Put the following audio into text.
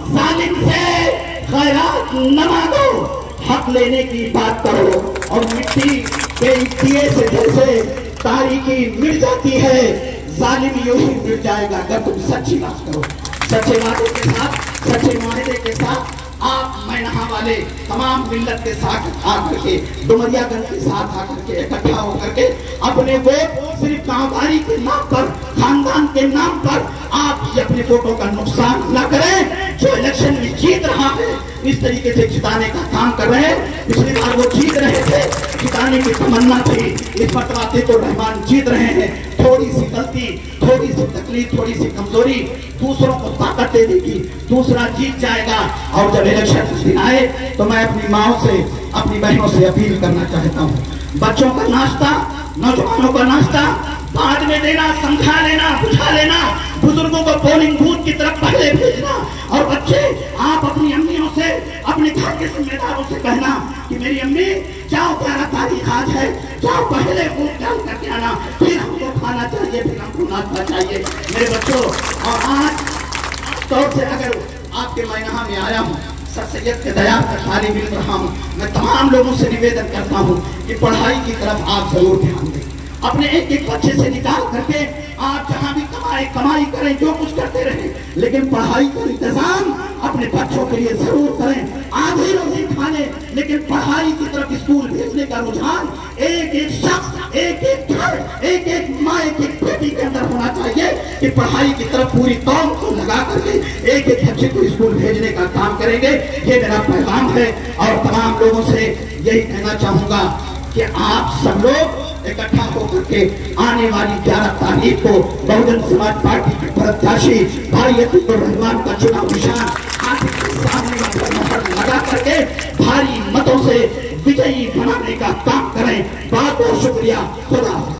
जालिम से खैरात न मांगो, हक लेने की बात करो। और मिट्टी के दिए से जैसे तारीकी मिट जाती है, जालिम यूं ही मिट जाएगा अगर तुम सच्ची बात करो। सच्चे वादे के साथ, सच्चे माहिदे के साथ आप मैनहा वाले तमाम मिल्लत के साथ आकर के, डुमरियागंज के साथ आकर के इकट्ठा होकर के अपने वोट सिर्फ गांवदारी के नाम पर, खानदान के नाम पर आप अपने वोटों का नुकसान न करें। जो इलेक्शन में जीत रहा है इस तरीके से जिताने का काम कर रहे हैं। पिछली बार वो जीत रहे थे, जिताने की तमन्ना थी, इस मरतबा तो रहमान जीत रहे हैं। थोड़ी सी गलती, थोड़ी सी तकलीफ, थोड़ी सी कमजोरी दूसरों को ताकत दे देगी, दूसरा जीत जाएगा। और जब इलेक्शन कुछ दिन आए तो मैं अपनी माओ से, अपनी बहनों से अपील करना चाहता हूँ, बच्चों का नाश्ता, नौजवानों का नाश्ता बाद में देना, समझा लेना, बुझा लेना, बुजुर्गों को पोलिंग बूथ की तरफ पहले भेजना। और बच्चे आप अपनी अम्मियों से, अपने घर के जिम्मेदारों से कहना कि मेरी अम्मी जाओ, 11 तारीख आज है, जाओ पहले वोट डाल करके आना, फिर हमको खाना चाहिए, फिर हमको नाश्ता चाहिए मेरे बच्चों। और आज तौर से अगर आपके मैनहा में आया हूँ, सर सैयद के दया का तालिब इल्म रहा हूँ, मैं तमाम लोगों से निवेदन करता हूँ कि पढ़ाई की तरफ आप जरूर ध्यान दें। अपने एक एक बच्चे से निकाल करके आप जहां भी कमाई करें, जो कुछ करते रहें, लेकिन पढ़ाई का इंतजाम अपने बच्चों के लिए जरूर करें। आधी रोटी खा लें, लेकिन पढ़ाई की तरफ स्कूल भेजने का रुझान एक एक शख्स, एक एक घर, एक एक माँ, एक एक बेटी के अंदर होना चाहिए कि पढ़ाई की तरफ पूरी कौम को लगा करके एक एक बच्चे को स्कूल भेजने का काम करेंगे। ये मेरा पैगाम है। और तमाम लोगों से यही कहना चाहूंगा कि आप सब लोग इकट्ठा होकर के आने वाली 11 तारीख को बहुजन समाज पार्टी के प्रत्याशी भाई अतीकुर रहमान का चुनाव निशान हाथी के सामने लगा करके भारी मतों से विजयी बनाने का काम करें। बहुत बहुत शुक्रिया। खुदा।